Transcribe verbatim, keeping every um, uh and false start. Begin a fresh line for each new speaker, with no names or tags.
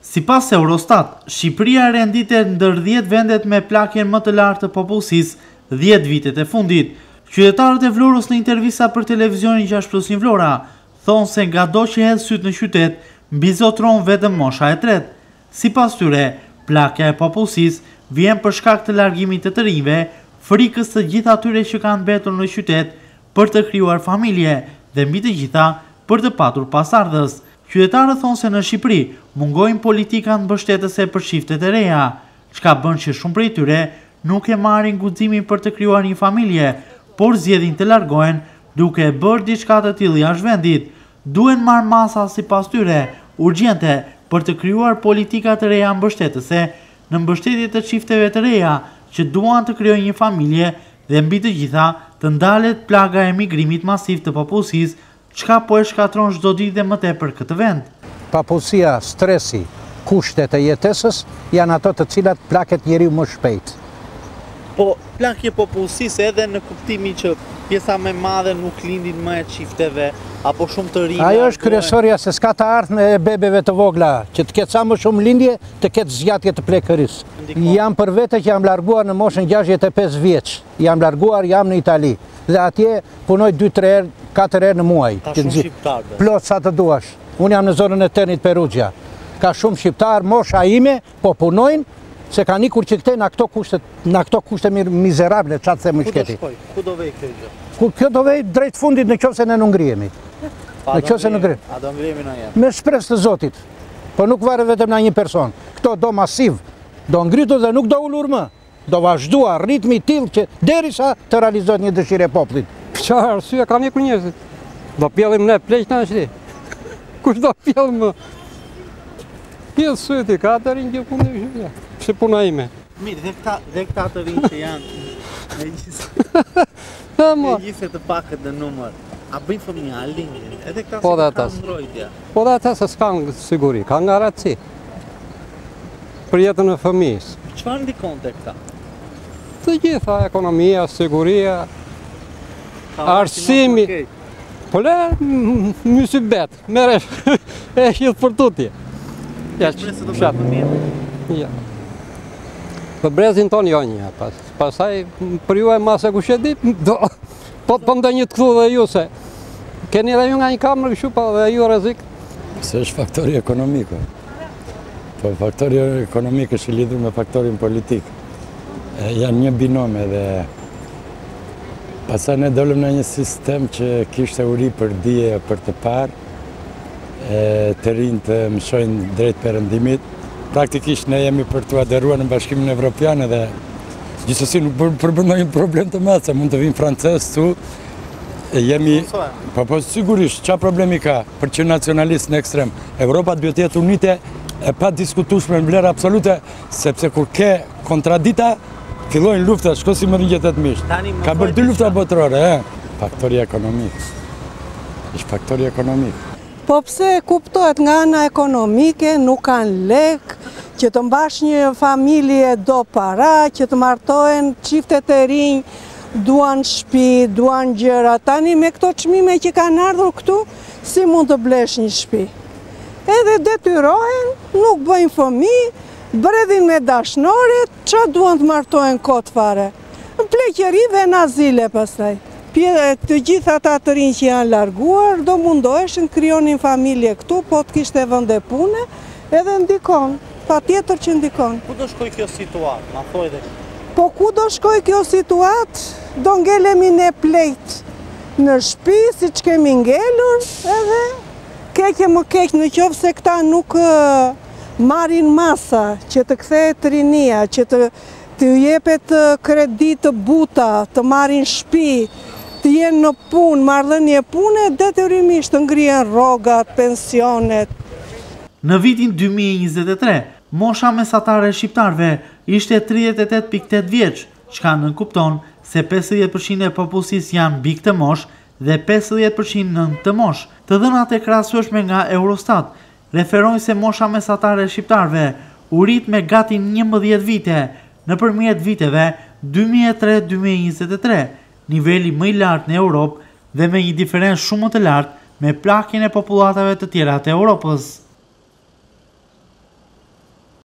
Sipas Eurostat, Shqipëria renditet ndër dhjetë vendet me plakjen më të lartë të popullsisë dhjetë vitet e fundit. Qytetarët e Vlorës në intervista për televizionin gjashtë plus një Vlora thonë se ngado që hedh syt në qytet, mbizotron vetëm mosha e tretë. Sipas tyre, plakja e popullsisë vjen për shkak të largimit të të rinjve, frikës të gjithë atyre që kanë mbetur në qytet për të krijuar familje dhe mbi të gjitha për të patur pasardhës. Qytetarët thonë se në Shqipëri mungojnë politikat mbështetëse për çiftet e reja, çka bën që shumë prej tyre nuk e marrin guximin për të krijuar një familje, por zgjedhin të largohen duke bërë diçka të tillë jashtë vendit. Duhen marrë masa sipas tyre urgjente për të krijuar politika të reja mbështetëse në mbështetje të çifteve të reja që duan të krijojnë një familje dhe mbi të gjitha të ndalet plaga e emigrimit masiv të popullsisë, çka po e shkatron çdo ditë dhe më tepër këtë vend.
Papullësia, stresi, kushtet e jetesës janë ato të cilat plaket njeriu më shpejt.
Po plakje popullsisë edhe në kuptimin që pjesa më e madhe nuk lindin më e çifteve apo shumë të rinj.
Ajo është kryesorja se s'ka të ardhmë e bebeve të vogla, që të ketë sa më shumë lindje, të ketë zgjatje të prekërisë. Jam për vete që jam larguar në moshën gjashtëdhjetë e pesë vjeç. Jam larguar, jam në Itali dhe atje punoj dy tre herë, katër herë në muaj.
Ka shumë shqiptarë.
Plot sa të duash. Unë jam në zonën e Ternit Perugia. Ka shumë shqiptarë, mosha ime, po punojnë, se kanë ikur që këte në këto kushte, në këto kushte mizerable, çfarë them shketi.
Ku do shkoj? Ku do vej kjo gjë?
Ku kjo do vej drejt fundit në qoftë se ne nuk ngrihemi. Në qoftë se nuk ngrihemi.
A do ngrihemi na jam?
Me shpresë të Zotit. Po nuk varet vetëm nga një person. Këto do masiv, do ngritur dhe nuk do ulur më. Do vazhdua ritmi i tillë që derisa të realizohet një dëshirë e popullit.
Çfarë arsye kanë ikur njerëzit? Do pjellim ne pleq na ashti. Kush do pjell më? Pjell syti, ka të rinjë kjo punë e shqipja. Që puna ime.
Mirë, dhe këta, dhe këta të rinjë që janë me gjithë me gjithë të pakët në numër. A bëjnë fëmija, a lindin? Edhe këta
po
se ka mbrojtja.
Po dhe ata se s'kanë siguri, kanë garanci. Për jetën e fëmijës.
Çfarë ndikon te këta?
Të gjitha, ekonomia, siguria, arsimi. Po le, mësy betë, mere e gjithë për tutje.
Ja, që do bëjnë fëmijë?
Ja. Për brezin tonë jo një, pas, pasaj për ju e mase ku shedi, do, po të pëndë një të këthu dhe ju se, keni dhe ju nga një kamër këshu pa dhe ju rezik.
Se është faktori ekonomiko. Po faktori ekonomik është lidhur me faktorin politik. E, janë një binome dhe pasaj ne dollëm në një sistem që kishte uri për dije për të parë, e, të rinj të mësojnë drejt perëndimit. Praktikisht ne jemi për të aderuar në Bashkimin Evropian dhe gjithsesi nuk përbëndojnë një problem të madh, se mund të vinë francezë tu, jemi, po po sigurisht, çfarë problemi ka për që nacionalist në ekstrem. Europa duhet të jetë unite e pa diskutueshme në vlerë absolute, sepse kur ke kontradita, fillojnë lufta, shko si më ringjet e të mishë. Ka bërë dy lufta botërore, e? Faktori ekonomik. Ishtë faktori ekonomik.
Po pse kuptohet nga ana ekonomike, nuk kanë lek, që të mbash një familje do para, që të martohen çiftet e rinj, duan shtëpi, duan gjëra. Tani me këto çmime që kanë ardhur këtu, si mund të blesh një shtëpi? Edhe detyrohen, nuk bëjnë fëmijë, bredhin me dashnoret, që duan të martohen kot fare? Në pleqëri dhe në azile pastaj. Të gjitha ata të rinj që janë larguar, do mundoheshin krijonin familje këtu, po të kishte vende pune, edhe ndikon, pa tjetër që ndikon.
Ku do shkoj kjo situatë, ma thoj dhe?
Po ku do shkoj kjo situatë, do ngelemi ne plejt në shtëpi, si që kemi ngelur, edhe keqe më keq në qoftë se këta nuk marrin masa, që të kthehet rinia, që të, të jepet kredit të buta, të marrin shtëpi, të jenë në punë, marrëdhënie pune, detyrimisht të ngrihen rrogat, pensionet.
Në vitin dy mijë e njëzet e tre, mosha mesatare e shqiptarëve ishte tridhjetë e tetë pikë tetë vjeç, çka nënkupton se pesëdhjetë përqind e popullsisë janë mbi këtë moshë dhe pesëdhjetë përqind nën këtë moshë. Të dhënat e krahasueshme nga Eurostat referojnë se mosha mesatare e shqiptarëve u rit me gati njëmbëdhjetë vite nëpërmjet viteve dy mijë e tre dy mijë e njëzet e tre, niveli më i lartë në Europë dhe me një diferencë shumë më të lartë me plakjen e popullatave të tjera të Europës.